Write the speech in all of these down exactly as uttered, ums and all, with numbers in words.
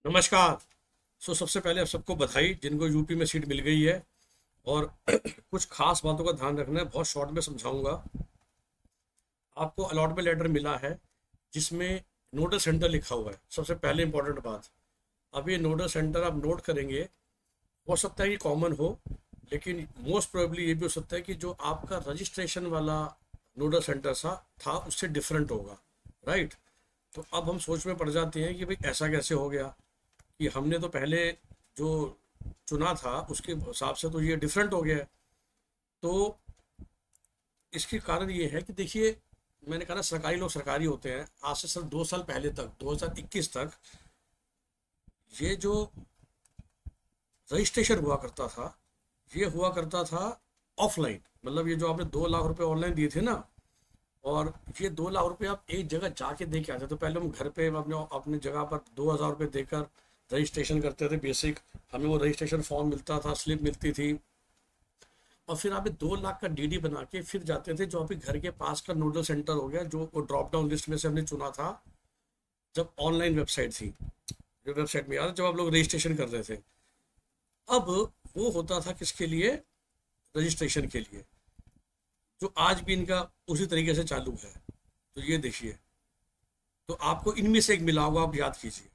नमस्कार। सो सबसे पहले आप सबको बधाई जिनको यूपी में सीट मिल गई है। और कुछ खास बातों का ध्यान रखना है, बहुत शॉर्ट में समझाऊंगा। आपको अलॉटमेंट लेटर मिला है जिसमें नोडल सेंटर लिखा हुआ है। सबसे पहले इंपॉर्टेंट बात, अब ये नोडल सेंटर आप नोट करेंगे, हो सकता है कि कॉमन हो, लेकिन मोस्ट प्रोबेबली ये भी हो सकता है कि जो आपका रजिस्ट्रेशन वाला नोडल सेंटर सा था उससे डिफरेंट होगा। राइट। तो अब हम सोच में पड़ जाते हैं कि भाई ऐसा कैसे हो गया कि हमने तो पहले जो चुना था उसके हिसाब से तो ये डिफरेंट हो गया है। तो इसके कारण ये है कि देखिए, मैंने कहा ना सरकारी लोग सरकारी होते हैं। आज से सिर्फ दो साल पहले तक, दो हज़ार इक्कीस तक, ये जो रजिस्ट्रेशन हुआ करता था ये हुआ करता था ऑफलाइन। मतलब ये जो आपने दो लाख रुपए ऑनलाइन दिए थे ना, और ये दो लाख रुपए आप एक जगह जाके दे के आते। तो पहले हम घर पे अपने अपने जगह पर दो हज़ार रुपये देकर रजिस्ट्रेशन करते थे बेसिक। हमें वो रजिस्ट्रेशन फॉर्म मिलता था, स्लिप मिलती थी, और फिर आप दो लाख का डीडी बना के फिर जाते थे जो आपके घर के पास का नोडल सेंटर हो गया, जो वो ड्रॉप डाउन लिस्ट में से हमने चुना था जब ऑनलाइन वेबसाइट थी, जो वेबसाइट में याद है जब आप लोग रजिस्ट्रेशन कर रहे थे। अब वो होता था किसके लिए? रजिस्ट्रेशन के लिए, जो आज भी इनका उसी तरीके से चालू है। तो ये देखिए, तो आपको इनमें से एक मिला होगा, आप याद कीजिए।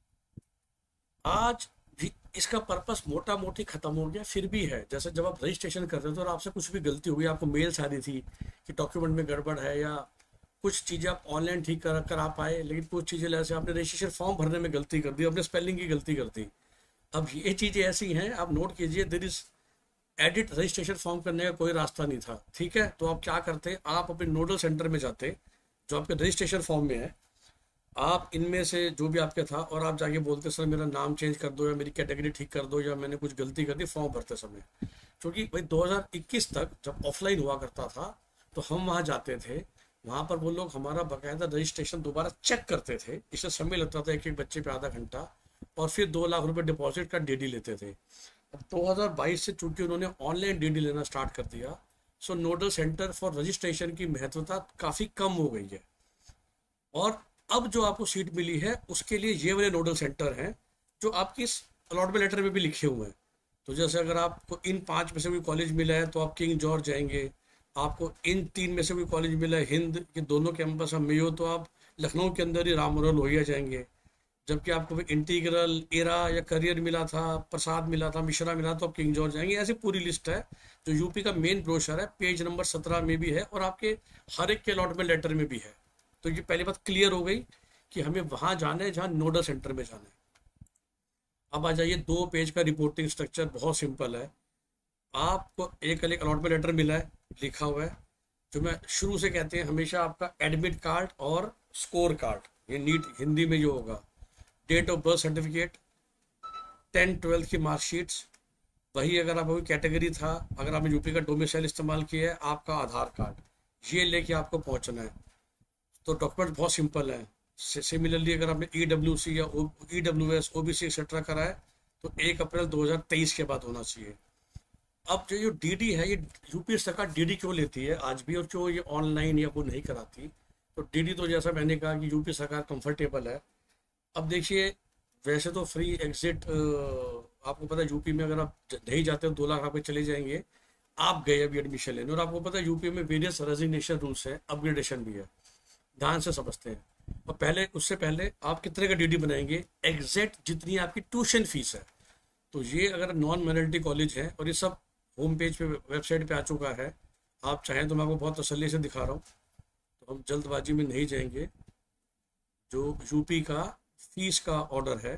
आज भी इसका पर्पस मोटा मोटी खत्म हो गया, फिर भी है। जैसे जब आप रजिस्ट्रेशन कर रहे थे और आपसे कुछ भी गलती हुई, आपको मेल्स आ रही थी कि डॉक्यूमेंट में गड़बड़ है, या कुछ चीज़ें आप ऑनलाइन ठीक कर करा पाए, लेकिन कुछ चीज़ें जैसे आपने रजिस्ट्रेशन फॉर्म भरने में गलती कर दी, अपने स्पेलिंग की गलती कर दी। अब ये चीज़ें ऐसी हैं, आप नोट कीजिए, there is edit registration form करने का कोई रास्ता नहीं था। ठीक है, तो आप क्या करते, आप अपने नोडल सेंटर में जाते जो आपके रजिस्ट्रेशन फॉर्म में है, आप इनमें से जो भी आपके था, और आप जाके बोलते सर मेरा नाम चेंज कर दो, या मेरी कैटेगरी ठीक कर दो, या मैंने कुछ गलती कर दी फॉर्म भरते समय। क्योंकि भाई दो हज़ार इक्कीस तक जब ऑफलाइन हुआ करता था तो हम वहाँ जाते थे, वहाँ पर वो लोग हमारा बाकायदा रजिस्ट्रेशन दोबारा चेक करते थे। इससे समय लगता था एक एक बच्चे पे आधा घंटा, और फिर दो लाख रुपए डिपॉजिट का डीडी लेते थे। अब दो हज़ार बाईस से चूंकि उन्होंने ऑनलाइन डीडी लेना स्टार्ट कर दिया, so nodal centre for registration की महत्वता काफ़ी कम हो गई है। और अब जो आपको सीट मिली है उसके लिए ये वाले नोडल सेंटर हैं जो आपकी इस अलॉटमेंट लेटर में भी लिखे हुए हैं। तो जैसे अगर आपको इन पांच में से कोई कॉलेज मिला है तो आप किंग जॉर्ज जाएंगे। आपको इन तीन में से कोई कॉलेज मिला है हिंद के दोनों कैंपस में हो, तो आप लखनऊ के अंदर ही राम मनोहर लोहिया जाएंगे। जबकि आपको इंटीग्रल, एरा या करियर मिला था, प्रसाद मिला था, मिश्रा मिला, तो आप किंग जॉर्ज जाएंगे। ऐसी पूरी लिस्ट है जो यूपी का मेन ब्रोशर है, पेज नंबर सत्रह में भी है, और आपके हर एक के अलॉटमेंट लेटर में भी है। तो ये पहली बात क्लियर हो गई कि हमें वहां जाना है जहां नोडल सेंटर में जाना है। अब आ जाइए, दो पेज का रिपोर्टिंग स्ट्रक्चर बहुत सिंपल है। आपको एक अलग अलॉटमेंट लेटर मिला है, लिखा हुआ है, जो मैं शुरू से कहते हैं हमेशा आपका एडमिट कार्ड और स्कोर कार्ड, ये नीट हिंदी में जो होगा, date of birth certificate, tenth twelfth की मार्कशीट्स, वही अगर आपका कोई कैटेगरी था, अगर आपने यूपी का डोमिसाइल इस्तेमाल किया है, आपका आधार कार्ड, ये लेके आपको पहुंचना है। तो डॉक्यूमेंट बहुत सिंपल है। सिमिलरली अगर आपने ई डब्ल्यू सी या E W S O B C etcetera करा है तो एक अप्रैल दो हज़ार तेईस के बाद होना चाहिए। अब जो ये डीडी है, ये यूपी सरकार डीडी क्यों लेती है आज भी, और क्यों ये ऑनलाइन या वो नहीं कराती? तो डीडी तो जैसा मैंने कहा कि यूपी सरकार कंफर्टेबल है। अब देखिए, वैसे तो फ्री एग्जिट आपको पता है यूपी में, अगर आप नहीं जाते हो दो लाख रुपये चले जाएंगे। आप गए अभी एडमिशन लेने, और आपको पता है यूपी में वेरियस रेजिग्नेशन रूल्स है, अपग्रेडेशन भी है, ध्यान से समझते हैं। और पहले, उससे पहले आप कितने का डीडी बनाएंगे, एग्जैक्ट जितनी आपकी ट्यूशन फीस है। तो ये अगर नॉन माइनॉरिटी कॉलेज है, और ये सब होम पेज पे, वेबसाइट पे आ चुका है, आप चाहें तो मैं आपको बहुत तसल्ली से दिखा रहा हूँ, तो हम जल्दबाजी में नहीं जाएंगे। जो यूपी का फीस का ऑर्डर है,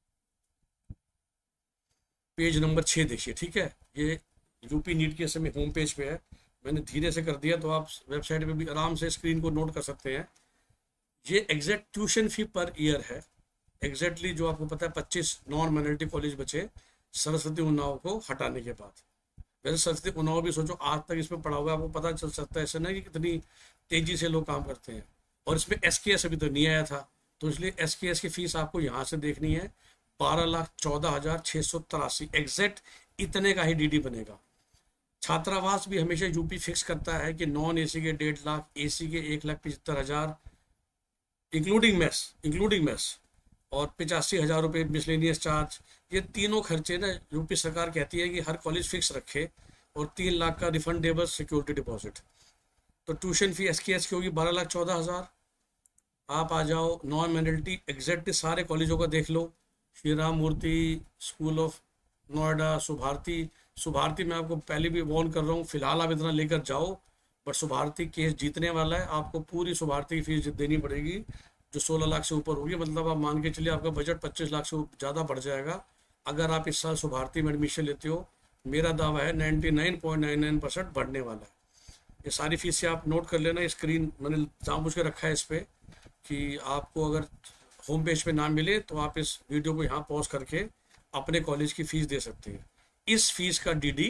पेज नंबर छः देखिए। ठीक है, ये यूपी नीट के समय होम पेज पे है, मैंने धीरे से कर दिया, तो आप वेबसाइट पे भी आराम से स्क्रीन को नोट कर सकते हैं। ये exact tuition fee per year है, एग्जैक्टली जो आपको पता है पच्चीस नॉन माइनॉरिटी कॉलेज बचे सरस्वती उन्नाव को हटाने के बाद। वैसे सरस्वती उन्नाव भी सोचो आज तक इसमें पढ़ा हुआ है, आपको पता चल सकता है ऐसा नहीं कि कितनी तेजी से लोग काम करते हैं। और इसमें एस के एस अभी तो नहीं आया था, तो इसलिए एस के एस की फीस आपको यहाँ से देखनी है, बारह लाख चौदह हजार छः सौ तिरासी एग्जैक्ट इतने का ही डीडी बनेगा। छात्रावास भी हमेशा यूपी फिक्स करता है कि नॉन एसी के डेढ़ लाख, एसी के एक लाख पचहत्तर हजार, इंक्लूडिंग मेस, इंक्लूडिंग मेस और पिचासी हज़ार रुपये मिसलेनियस चार्ज। ये तीनों खर्चे ना यूपी सरकार कहती है कि हर कॉलेज फिक्स रखे, और तीन लाख का रिफंडेबल सिक्योरिटी डिपॉजिट। तो ट्यूशन फी एस की एस की होगी बारह लाख चौदह हज़ार। आप आ जाओ नॉन माइनॉरिटी एग्जैक्टली सारे कॉलेजों का देख लो, श्री राम मूर्ति स्कूल ऑफ नोएडा, सुभारती। सुभारती मैं आपको पहले भी वार्न कर रहा हूँ, फिलहाल आप इतना लेकर जाओ, बट सुभारती केस जीतने वाला है। आपको पूरी सुभारती की फीस देनी पड़ेगी जो सोलह लाख से ऊपर होगी, मतलब आप मान के चलिए आपका बजट पच्चीस लाख से ज़्यादा बढ़ जाएगा अगर आप इस साल सुभारती में एडमिशन लेते हो। मेरा दावा है ninety nine point nine nine percent बढ़ने वाला है। ये सारी फीस से आप नोट कर लेना, स्क्रीन मैंने जानबूझ के रखा है इस पर कि आपको अगर होम पेज पे ना मिले तो आप इस वीडियो को यहाँ पॉज करके अपने कॉलेज की फीस दे सकते हैं। इस फीस का डीडी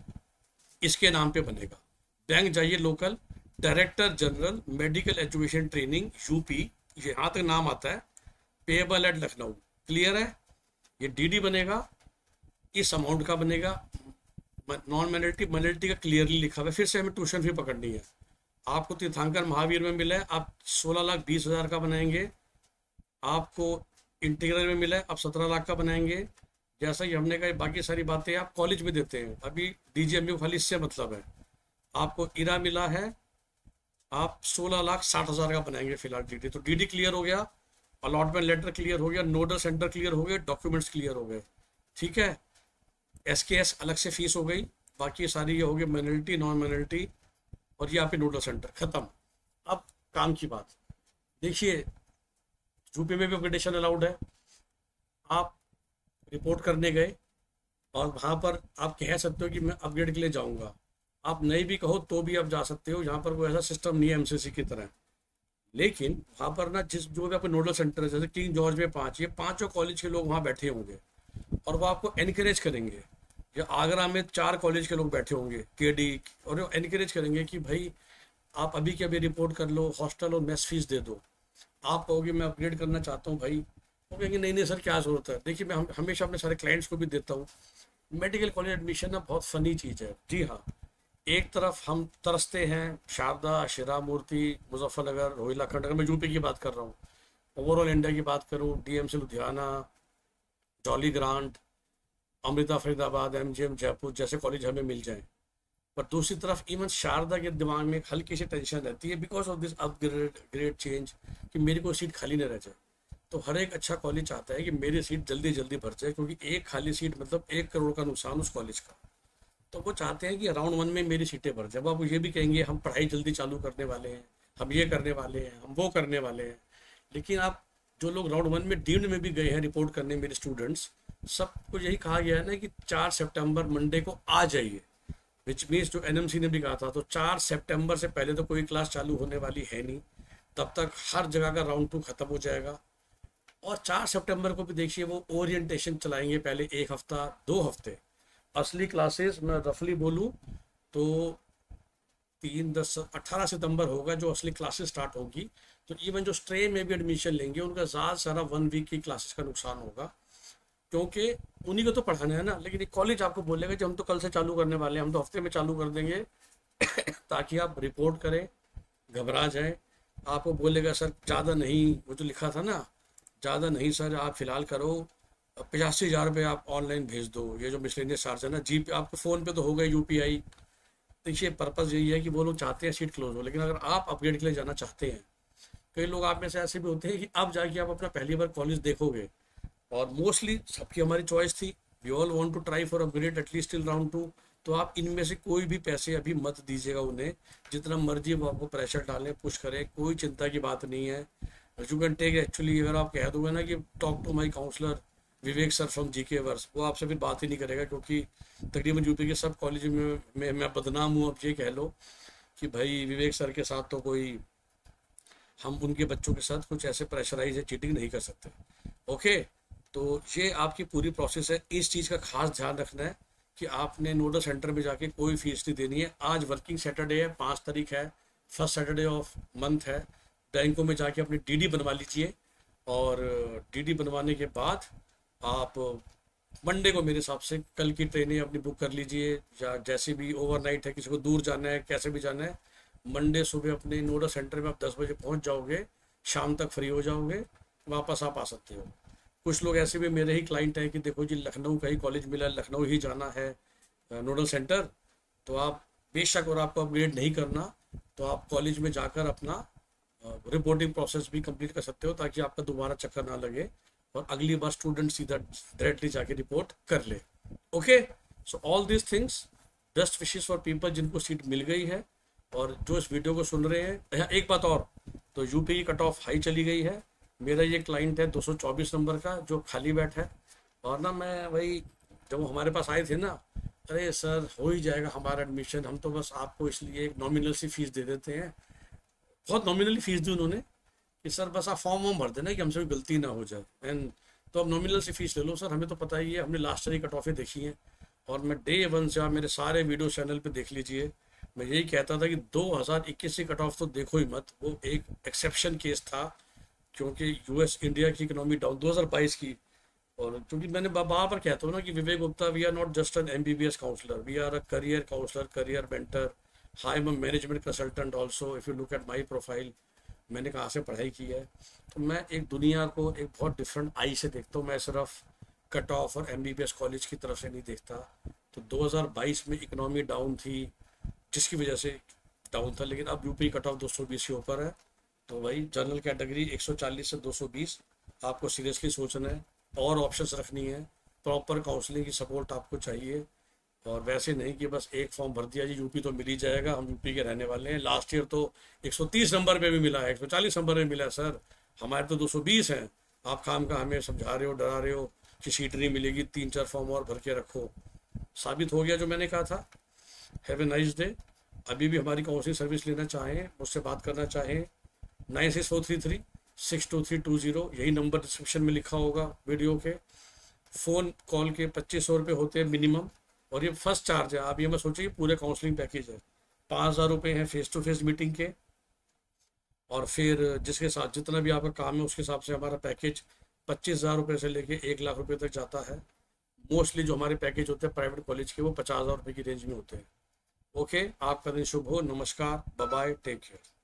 इसके नाम पे बनेगा। बैंक जाइए local, director general medical education training UP, यहाँ तक नाम आता है, पेएबल एट लखनऊ। क्लियर है? ये डीडी बनेगा, इस अमाउंट का बनेगा। नॉन माइनॉरिटी माइनॉरिटी का क्लियरली लिखा हुआ है। फिर से हमें ट्यूशन फी पकड़नी है। आपको तीर्थंकर महावीर में मिला है, आप सोलह लाख बीस हज़ार का बनाएंगे। आपको इंटीग्रल में मिला है, आप सत्रह लाख का बनाएंगे। जैसा कि हमने कहा बाकी सारी बातें आप कॉलेज में देते हैं, अभी डीजीएमयू खाली इससे मतलब है। आपको इरा मिला है, आप सोलह लाख साठ हज़ार का बनाएंगे फिलहाल डीडी। तो डीडी क्लियर हो गया, अलॉटमेंट लेटर क्लियर हो गया, नोडल सेंटर क्लियर हो गए, डॉक्यूमेंट्स क्लियर हो गए। ठीक है, एस के एस अलग से फीस हो गई, बाकी सारी ये हो गई माइनॉरिटी नॉन माइनॉरिटी, और ये आपके नोडल सेंटर खत्म। अब काम की बात देखिए, यूपी में भी अपग्रेडेशन अलाउड है। आप रिपोर्ट करने गए और वहाँ पर आप कह सकते हो कि मैं अपग्रेड के लिए जाऊँगा, आप नहीं भी कहो तो भी आप जा सकते हो। यहाँ पर कोई ऐसा सिस्टम नहीं है एमसीसी की तरह। लेकिन वहाँ पर ना जिस जो भी आपके नोडल सेंटर है, जैसे किंग जॉर्ज में पाँच, ये पाँचों कॉलेज के लोग वहाँ बैठे होंगे और वो आपको एनकरेज करेंगे। या आगरा में चार कॉलेज के लोग बैठे होंगे के डी, और वो एनकरेज करेंगे कि भाई आप अभी के अभी रिपोर्ट कर लो, हॉस्टल और मेस फीस दे दो। आप कहोगे मैं अपग्रेड करना चाहता हूँ भाई, वो कहेंगे नहीं नहीं सर क्या ज़रूरत है। देखिए मैं हम, हमेशा अपने सारे क्लाइंट्स को भी देता हूँ, मेडिकल कॉलेज एडमिशन ना बहुत फ़नी चीज़ है। जी हाँ, एक तरफ हम तरसते हैं शारदा, शिरा मूर्ति, मुजफ्फरनगर, रोहिलाखंड, अगर मैं यूपी की बात कर रहा हूँ, ओवरऑल इंडिया की बात करूँ, डीएमसी लुधियाना, जॉली ग्रांट, अमृता फरीदाबाद, एमजीएम जयपुर जैसे कॉलेज हमें मिल जाएं। पर दूसरी तरफ इवन शारदा के दिमाग में एक हल्की सी टेंशन रहती है because of this upgrade grade change कि मेरी कोई सीट खाली न रह जाए। तो हर एक अच्छा कॉलेज चाहता है कि मेरी सीट जल्दी जल्दी भर जाए, क्योंकि एक खाली सीट मतलब एक करोड़ का नुकसान उस कॉलेज का। तो वो चाहते हैं कि राउंड वन में मेरी सीटें भर जाए। वो ये भी कहेंगे हम पढ़ाई जल्दी चालू करने वाले हैं, हम ये करने वाले हैं, हम वो करने वाले हैं। लेकिन आप जो लोग राउंड वन में डीम्ड में भी गए हैं रिपोर्ट करने, मेरे स्टूडेंट्स, सबको यही कहा गया है ना कि चार सितंबर मंडे को आ जाइए, विच मीन्स जो एनएमसी ने भी कहा था। तो चार सितंबर से पहले तो कोई क्लास चालू होने वाली है नहीं, तब तक हर जगह का राउंड टू खत्म हो जाएगा। और चार सितंबर को भी देखिए वो ओरिएंटेशन चलाएंगे, पहले एक हफ्ता दो हफ्ते। असली क्लासेस मैं रफली बोलूँ तो तीन दस अट्ठारह सितंबर होगा जो असली क्लासेस स्टार्ट होगी। तो इवन जो स्ट्रे में भी एडमिशन लेंगे उनका ज़्यादा सारा वन वीक की क्लासेस का नुकसान होगा, क्योंकि उन्हीं को तो पढ़ाना है ना। लेकिन एक कॉलेज आपको बोलेगा कि हम तो कल से चालू करने वाले हैं, हम तो हफ्ते में चालू कर देंगे ताकि आप रिपोर्ट करें, घबरा जाएं। आपको बोलेगा सर ज़्यादा नहीं, वो जो लिखा था ना, ज़्यादा नहीं सर आप फिलहाल करो, पचासी हज़ार रुपये आप ऑनलाइन भेज दो, ये जो मिसलेनियस चार्ज है ना, जी पे आपको फ़ोन पे तो हो गए यूपीआई। देखिए पर्पज़ यही है कि वो लोग चाहते हैं सीट क्लोज हो। लेकिन अगर आप अपग्रेड के लिए जाना चाहते हैं, कई लोग आप में से ऐसे भी होते हैं कि अब जाके आप अपना पहली बार कॉलेज देखोगे, और मोस्टली सबकी हमारी चॉइस थी, we all want to try for upgrade at least till round two. तो आप इनमें से कोई भी पैसे अभी मत दीजिएगा उन्हें, जितना मर्जी वो आपको प्रेशर डालें, पुश करें, कोई चिंता की बात नहीं है। यू कैन टेक एक्चुअली, अगर आप कह दोगे ना कि talk to my counsellor Vivek sir from G K verse, वो आपसे फिर बात ही नहीं करेगा, क्योंकि तकरीबन यूपी के सब कॉलेज में, में मैं बदनाम हूँ। अब ये कह लो कि भाई विवेक सर के साथ तो कोई, हम उनके बच्चों के साथ कुछ ऐसे प्रेशराइज या चीटिंग नहीं कर सकते। ओके, तो ये आपकी पूरी प्रोसेस है। इस चीज़ का खास ध्यान रखना है कि आपने नोडल सेंटर में जाके कोई फीस नहीं देनी है। आज वर्किंग सैटरडे है, पाँच तारीख है, फर्स्ट सैटरडे ऑफ मंथ है। बैंकों में जाके अपनी डीडी बनवा लीजिए, और डीडी बनवाने के बाद आप मंडे को मेरे हिसाब से कल की ट्रेनें अपनी बुक कर लीजिए, या जैसे भी ओवरनाइट है, किसी को दूर जाना है, कैसे भी जाना है, मंडे सुबह अपने नोडल सेंटर में आप दस बजे पहुंच जाओगे, शाम तक फ्री हो जाओगे, वापस आप आ सकते हो। कुछ लोग ऐसे भी मेरे ही क्लाइंट हैं कि देखो जी लखनऊ का ही कॉलेज मिला, लखनऊ ही जाना है नोडल सेंटर, तो आप बेशक, और आपको अपग्रेड नहीं करना तो आप कॉलेज में जाकर अपना रिपोर्टिंग प्रोसेस भी कंप्लीट कर सकते हो, ताकि आपका दोबारा चक्कर ना लगे और अगली बार स्टूडेंट सीधा डायरेक्टली जाके रिपोर्ट कर ले। Okay, so all this things, best wishes for people जिनको सीट मिल गई है और जो इस वीडियो को सुन रहे हैं। यहाँ एक बात और, तो यूपी की कट ऑफ हाई चली गई है। मेरा ये क्लाइंट है दो सौ चौबीस नंबर का जो खाली बैठ है, और ना मैं वही जब वो हमारे पास आए थे ना, अरे सर हो ही जाएगा हमारा एडमिशन, हम तो बस आपको इसलिए एक नॉमिनल सी फीस दे देते हैं। बहुत नॉमिनली फीस दी उन्होंने कि सर बस आप फॉर्म वॉर्म भर देना कि हमसे कोई गलती ना हो जाए, एंड तो अब नॉमिनल सी फीस ले लो सर, हमें तो पता ही है, हमने लास्ट ईयर की कट ऑफें देखी हैं। और मैं डे वन से, आप मेरे सारे वीडियो चैनल पे देख लीजिए, मैं यही कहता था कि दो हज़ार इक्कीस की कट ऑफ तो देखो ही मत, वो एक एक्सेप्शन केस था, क्योंकि यूएस इंडिया की इकोनॉमी डाउन दो हज़ार बाईस की। और क्योंकि मैंने बार बार कहता हूँ ना कि Vivek Gupta, we are not just an MBBS counsellor, we are a career counsellor, career mentor, I am a management consultant also, if you look at my profile, मैंने कहाँ से पढ़ाई की है, तो मैं एक दुनिया को एक बहुत डिफरेंट आई से देखता हूँ। मैं सिर्फ कट ऑफ और एमबीबीएस कॉलेज की तरफ से नहीं देखता। तो दो हज़ार बाईस में इकोनॉमी डाउन थी जिसकी वजह से डाउन था, लेकिन अब यूपी कट ऑफ दो सौ बीस के ऊपर है। तो भाई जनरल कैटेगरी एक सौ चालीस से दो सौ बीस आपको सीरियसली सोचना है, और ऑप्शंस रखनी है, प्रॉपर काउंसलिंग की सपोर्ट आपको चाहिए, और वैसे नहीं कि बस एक फॉर्म भर दिया जी यूपी तो मिल ही जाएगा, हम यूपी के रहने वाले हैं। लास्ट ईयर तो एक सौ तीस नंबर पे भी मिला है, एक सौ चालीस नंबर में मिला है सर, हमारे तो दो सौ बीस हैं। आप काम का हमें समझा रहे हो, डरा रहे हो कि सीट नहीं मिलेगी, तीन चार फॉर्म और भर के रखो। साबित हो गया जो मैंने कहा था। Have a nice day. अभी भी हमारी काउंसलिंग सर्विस लेना चाहें, मुझसे बात करना चाहें, nine six four three three six two three two zero, यही नंबर डिस्क्रिप्शन में लिखा होगा वीडियो के। फ़ोन कॉल के पच्चीस सौ रुपये होते हैं मिनिमम, और ये फर्स्ट चार्ज है। आप ये मत सोचिए पूरे काउंसलिंग पैकेज है। पाँच हज़ार रुपये हैं फेस टू फेस मीटिंग के, और फिर जिसके साथ जितना भी आपका काम है उसके हिसाब से हमारा पैकेज पच्चीस हज़ार रुपये से लेके एक लाख रुपये तक जाता है। मोस्टली जो हमारे पैकेज होते हैं प्राइवेट कॉलेज के, वो पचास हज़ार रुपये की रेंज में होते हैं। ओके, आपका दिन शुभ हो। नमस्कार, बाय बाय, टेक केयर।